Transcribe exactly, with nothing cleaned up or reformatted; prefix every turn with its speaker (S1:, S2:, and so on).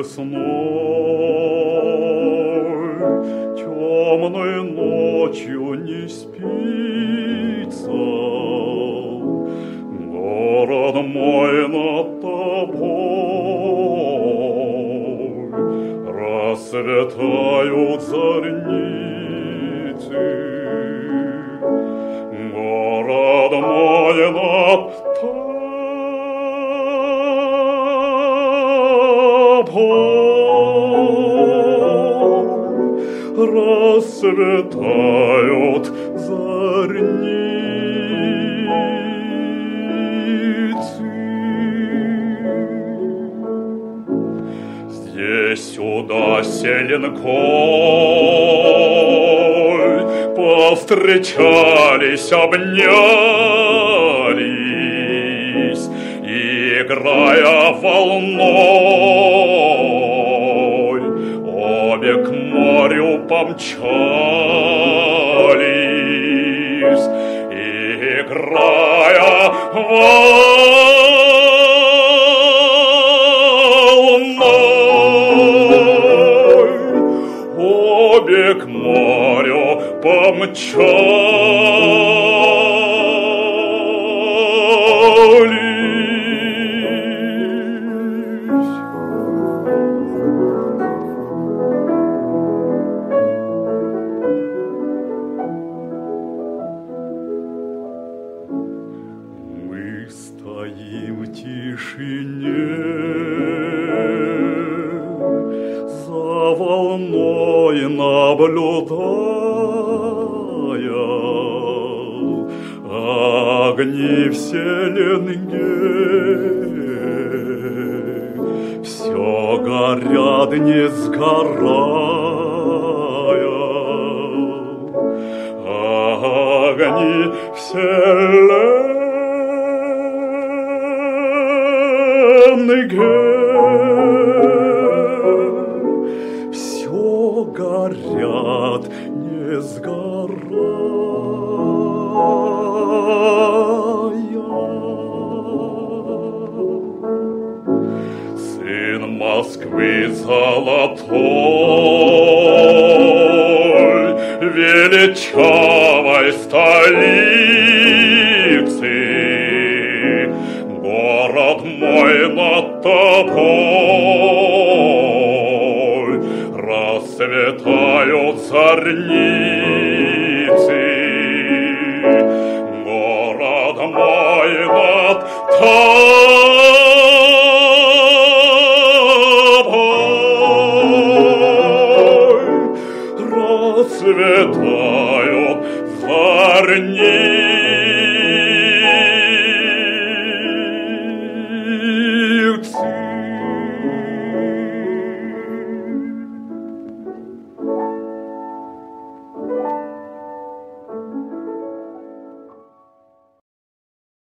S1: весной темной ночью не спится. Город мой над тобой, расцветают зорницы. Город мой над тобой, расцветают зорницы. Здесь-сюда селенкой повстречались, обнялись, играя волной, обе к морю помчались, играя волной, обе к морю помчались. Стоим в тишине, за волной наблюдая огни в селенге. Все горят, не сгорая, огни в селенге. Все горят, не сгорая. Сын Москвы золотой, величавой столицы, город мой над тобой, расцветают зорницы. Город мой над тобой, расцветают зорницы.